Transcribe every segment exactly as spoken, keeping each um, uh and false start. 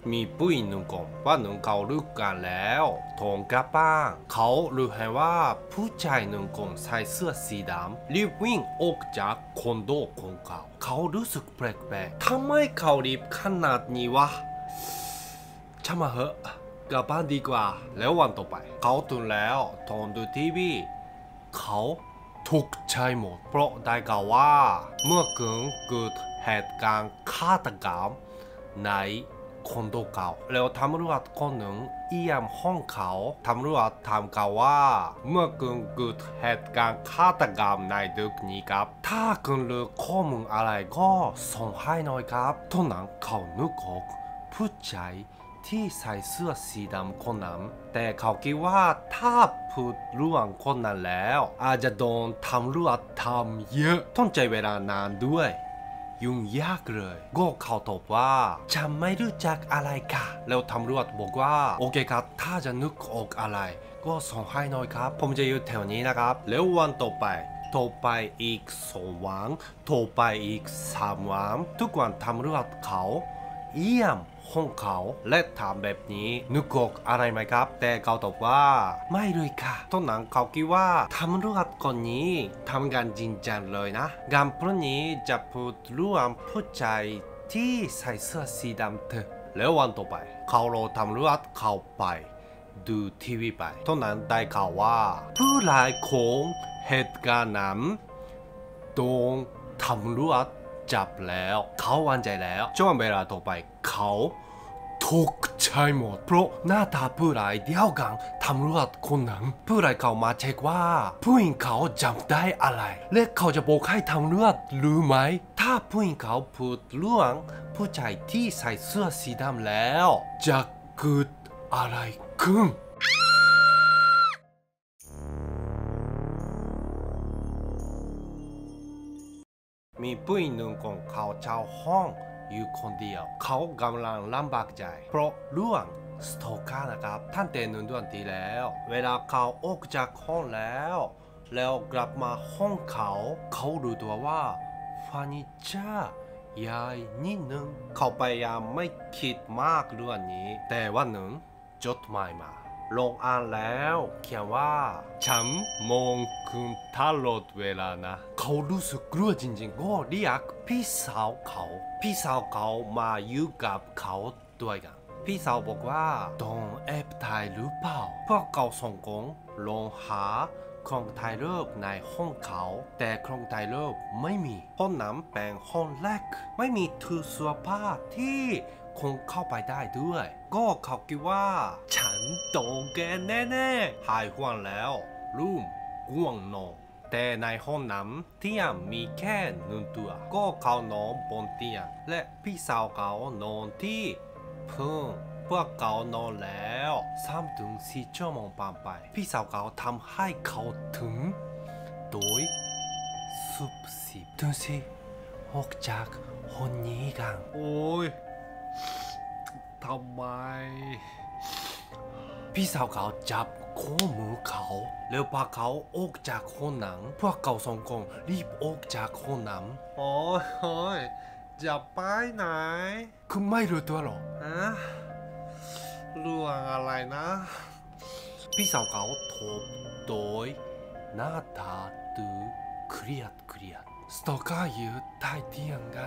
มีผู้หญิงหนึ่งคนว่าหนึ่งเขาเลิกกันแล้วทองกลับบ้านเขารู้ให้ว่าผู้ชายหนึ่งคนใส่เสื้อสีดำรีบวิ่งออกจากคอนโดของเขาเขารู้สึกแปลกๆทำไมเขารีบขนาดนี้วะช่างมาเหอะกลับบ้านดีกว่าแล้ววันต่อไปเขาตื่นแล้วทนดูทีวีเขาทุกข์ใจหมดเพราะได้ข่าวว่าเมื่อคืนเกิดเหตุการณ์ฆาตกรรมในคอนโดเก่าแล้วตำรวจคนหนึ่งเอี่ยมห้องเขาตำรวจถามเขาว่าเมื่อคืนเกิดเหตุการณ์ฆาตกรรมในดึกนี้ครับถ้าคุณรู้ข้อมูลอะไรก็ส่งให้หน่อยครับตอนนั้นเขานึกออกผู้ชายที่ใส่เสื้อสีดำคนนั้นแต่เขาคิดว่าถ้าพูดเรื่องคนนั้นแล้วอาจจะโดนตำรวจทำเยอะต้องใช้เวลานานด้วยยุ่งยากเลยก็เขาตอบว่าฉันไม่รู้จักอะไรค่ะแล้วตำรวจบอกว่าโอเคครับถ้าจะนึกออกอะไรก็ส่งให้หน่อยครับผมจะอยู่แถวนี้นะครับแล้ววันต่อไปต่อไปอีกสองวันต่อไปอีกสามวันทุกวันตำรวจเขาเยี่ยมห้องเขาและถามแบบนี้นึกออกอะไรไหมครับแต่เขาตอบว่าไม่เลยค่ะตอนนั้นเขาคิดว่าตำรวจคนนี้ทำงานจริงจังเลยนะงานพรุ่งนี้จะพูดเรื่องผู้ชายที่ใส่เสื้อสีดำเถอะแล้ววันต่อไปเขารอตำรวจเข้าไปดูทีวีไปตอนนั้นได้ข่าวว่าผู้ร้ายของเหตุการณ์นั้นโดนตำรวจจับแล้วเขาวางใจแล้วช่วงเวลาต่อไปเขาทุกข์ใจหมดเพราะหน้าตาผู้ร้ายเดียวกันตำรวจคนนั้นผู้ร้ายเขามาเช็คว่าผู้หญิงเขาจำได้อะไรและเขาจะบอกให้ตำรวจรู้ไหมถ้าผู้หญิงเขาพูดเรื่องผู้ชายที่ใส่เสื้อสีดำแล้วจะเกิดอะไรขึ้นมีผู้หญิงหนึ่งคนเขาเช่าห้องอยู่คนเดียวเขากำลังลำบากใจเพราะเรื่องสโตกานะครับท่านเตหนึ่งเดือนที่แล้วเวลาเขาออกจากห้องแล้วแล้วกลับมาห้องเขาเขารู้ตัวว่าเฟอร์นิเจอร์ใหญ่นิดนึงเขาพยายามไม่คิดมากเรื่องนี้แต่วันหนึ่งจดหมายมาลงอ่านแล้วเขียนว่าฉันมองคุณตลอดเวลานะเขารู้สึกกลัวจริงๆก็เรียกพี่สาวเขาพี่สาวเขามาอยู่กับเขาด้วยกันพี่สาวบอกว่าต้องแอบถ่ายหรือเปล่าพวกเขาส่งกงลงหาเครื่องถ่ายรูปในห้องเขาแต่เครื่องถ่ายรูปไม่มีห้องน้ำเป็นห้องเล็กไม่มีตู้เสื้อผ้าที่คงเข้าไปได้ด้วยก็เขาคิดว่าฉันโดนแกแน่ๆหายห่วงแล้วรุ่มง่วงนอนแต่ในห้องน้ำเตียงมีแค่หนึ่งตัวก็เขานอนบนเตียงและพี่สาวเขานอนที่พื้นพวกเขานอนแล้วสามถึงสี่ชั่วโมงผ่านไปพี่สาวเขาทำให้เขาถึงโดยสุบสิบถึงสิออกจากห้องนี้กันโอ้ยทำไมพี่สาวเขาจับข้อมือเขาแล้วพาเขาออกจากห้องน้ำพวกเขาสองคนรีบออกจากห้องน้ำโอ้ยโอ้ยจะไปไหนคุณไม่รู้ตัวหรอฮะเรื่องอะไรนะพี่สาวเขาทบโดยหน้าตาดูเครียดเครียดสตอเกอร์อยู่ใต้เตียงไง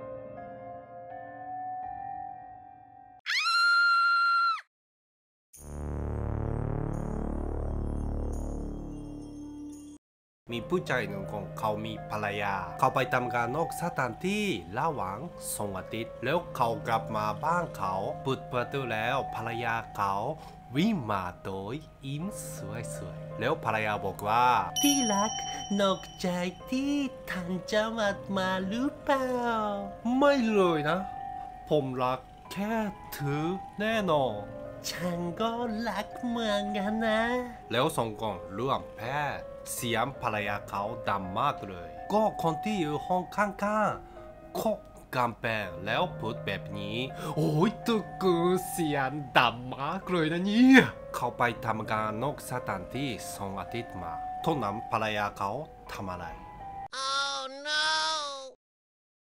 มีผู้ชายหนึ่งคนเขามีภรรยาเขาไปทำงานนอกสถานที่ระหว่างสองอาทิตย์แล้วเขากลับมาบ้านเขาเปิดประตูแล้วภรรยาเขาวิ่งมาโดยยิ้มสวยๆแล้วภรรยาบอกว่าที่รักนอกใจที่ท่านจะมามาหรือเปล่าไม่เลยนะผมรักแค่เธอแน่นอนฉันก็รักเหมือนกันนะแล้วสองคนร่วมแพทย์เสียงภรรยาเขาดังมากเลยก็คนที่อยู่ห้องข้างๆเคาะกำแพงแล้วพูดแบบนี้โอ้ยตะกูเสียงดังมากเลยนะเนี่ยเขาไปทำงานนอกสถานที่สองอาทิตย์มาตอนนั้นภรรยาเขาทำอะไร